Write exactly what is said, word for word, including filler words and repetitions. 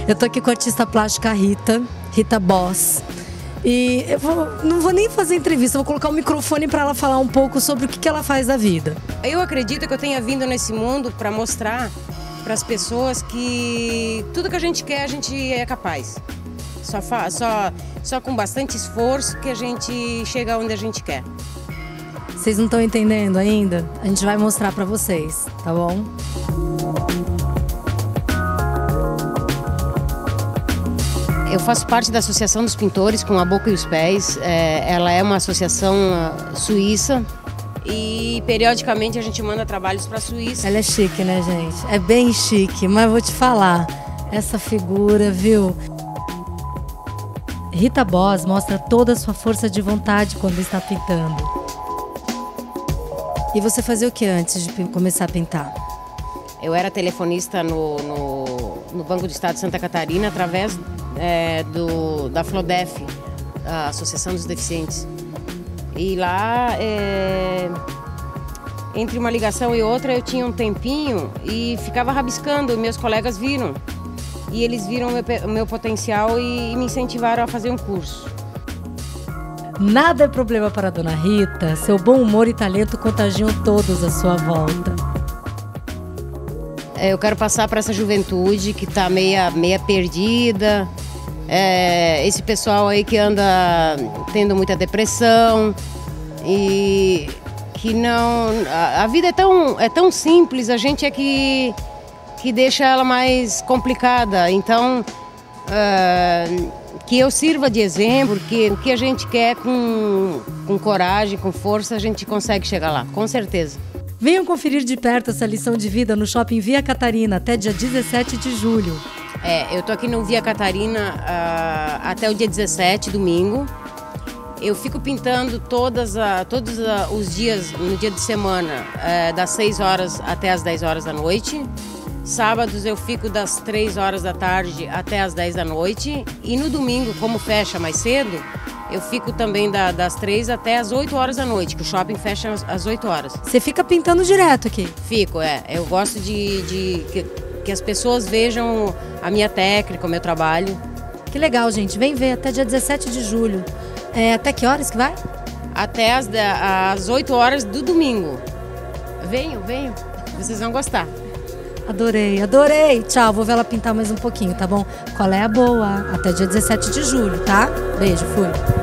Eu tô aqui com a artista plástica Rita, Rita Boss. E eu vou, não vou nem fazer entrevista, vou colocar o microfone para ela falar um pouco sobre o que, que ela faz da vida. Eu acredito que eu tenha vindo nesse mundo para mostrar para as pessoas que tudo que a gente quer, a gente é capaz. Só, fa só, só com bastante esforço que a gente chega onde a gente quer. Vocês não estão entendendo ainda? A gente vai mostrar para vocês, tá bom? Eu faço parte da Associação dos Pintores com a Boca e os Pés. É, ela é uma associação suíça e periodicamente a gente manda trabalhos para a Suíça. Ela é chique, né, gente? É bem chique, mas vou te falar, essa figura, viu? Rita Boss mostra toda a sua força de vontade quando está pintando. E você fazia o que antes de começar a pintar? Eu era telefonista no, no, no Banco do Estado de Santa Catarina através é, do, da Flodef, a Associação dos Deficientes. E lá, é, entre uma ligação e outra, eu tinha um tempinho e ficava rabiscando. Meus colegas viram. E eles viram o meu, o meu potencial e, e me incentivaram a fazer um curso. Nada é problema para a dona Rita, seu bom humor e talento contagiam todos à sua volta. Eu quero passar para essa juventude que está meia, meia perdida, é, esse pessoal aí que anda tendo muita depressão e que não... A, a vida é tão, é tão simples, a gente é que, que deixa ela mais complicada. Então, uh, que eu sirva de exemplo, porque o que a gente quer com, com coragem, com força, a gente consegue chegar lá, com certeza. Venham conferir de perto essa lição de vida no Shopping Via Catarina até dia dezessete de julho. É, eu tô aqui no Via Catarina uh, até o dia dezessete, domingo. Eu fico pintando todas a, todos a, os dias, no dia de semana, uh, das seis horas até as dez horas da noite. Sábados eu fico das três horas da tarde até as dez da noite. E no domingo, como fecha mais cedo, eu fico também da, das três até as oito horas da noite, que o shopping fecha às oito horas. Você fica pintando direto aqui? Fico, é. Eu gosto de, de que, que as pessoas vejam a minha técnica, o meu trabalho. Que legal, gente. Vem ver até dia dezessete de julho. É, até que horas que vai? Até as, as oito horas do domingo. Venham, venham. Vocês vão gostar. Adorei, adorei. Tchau, vou ver ela pintar mais um pouquinho, tá bom? Qual é a boa? Até dia dezessete de julho, tá? Beijo, fui.